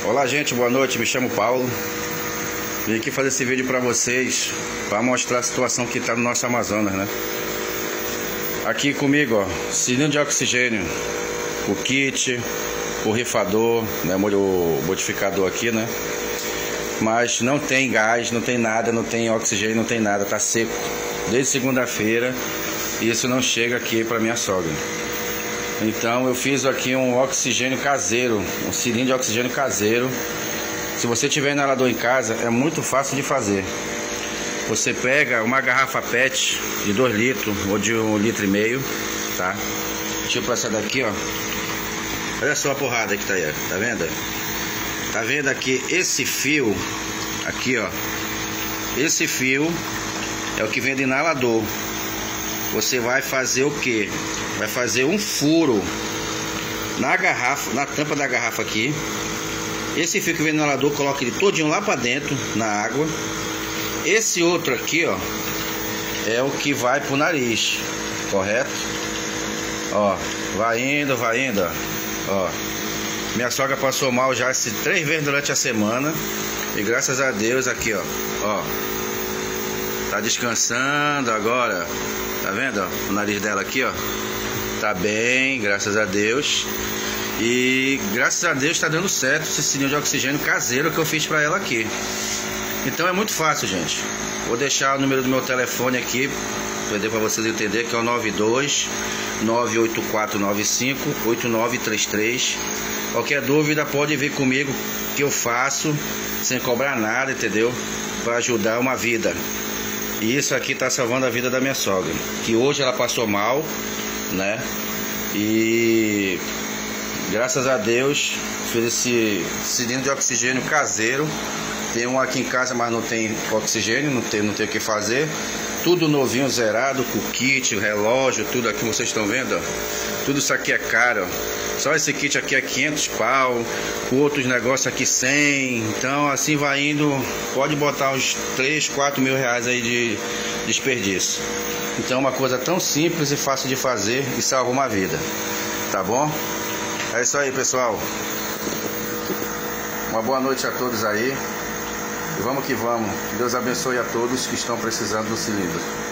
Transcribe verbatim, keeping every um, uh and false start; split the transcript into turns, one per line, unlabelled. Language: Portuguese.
Olá gente, boa noite, me chamo Paulo. Vim aqui fazer esse vídeo para vocês, para mostrar a situação que está no nosso Amazonas, né? Aqui comigo, ó, cilindro de oxigênio, o kit, o rifador, né, o modificador aqui, né? Mas não tem gás, não tem nada, não tem oxigênio, não tem nada, tá seco. Desde segunda-feira, isso não chega aqui para minha sogra. Então eu fiz aqui um oxigênio caseiro, um cilindro de oxigênio caseiro. Se você tiver inalador em casa, é muito fácil de fazer. Você pega uma garrafa pet de dois litros ou de um litro e meio, tá? Tipo essa daqui, ó. Olha só a porrada que tá aí, tá vendo? Tá vendo aqui esse fio, aqui ó, esse fio é o que vem do inalador. Você vai fazer o que? Vai fazer um furo na garrafa, na tampa da garrafa aqui. Esse fio que vem no inalador, coloca ele todinho lá pra dentro, na água. Esse outro aqui, ó, é o que vai pro nariz, correto? Ó, vai indo, vai indo, ó. Ó. Minha sogra passou mal já esse, três vezes durante a semana. E graças a Deus aqui, ó, ó, tá descansando agora. Tá vendo, ó? O nariz dela aqui, ó, tá bem, graças a Deus. E graças a Deus tá dando certo esse cilindro de oxigênio caseiro que eu fiz pra ela aqui. Então é muito fácil, gente. Vou deixar o número do meu telefone aqui para vocês entenderem, que é o nove dois nove oito quatro nove cinco oito nove três três. Qualquer dúvida pode vir comigo, que eu faço sem cobrar nada, entendeu? Para ajudar uma vida. E isso aqui tá salvando a vida da minha sogra, que hoje ela passou mal, né? E graças a Deus fiz esse cilindro de oxigênio caseiro. Tem um aqui em casa, mas não tem oxigênio, não tem, não tem o que fazer. Tudo novinho, zerado, com o kit, o relógio, tudo aqui vocês estão vendo, ó. Tudo isso aqui é caro, ó. Só esse kit aqui é quinhentos pau, outros negócios aqui cem. Então assim vai indo, pode botar uns três, quatro mil reais aí de desperdício. Então é uma coisa tão simples e fácil de fazer e salva uma vida, tá bom? É isso aí, pessoal. Uma boa noite a todos aí. E vamos que vamos. Deus abençoe a todos que estão precisando do cilindro.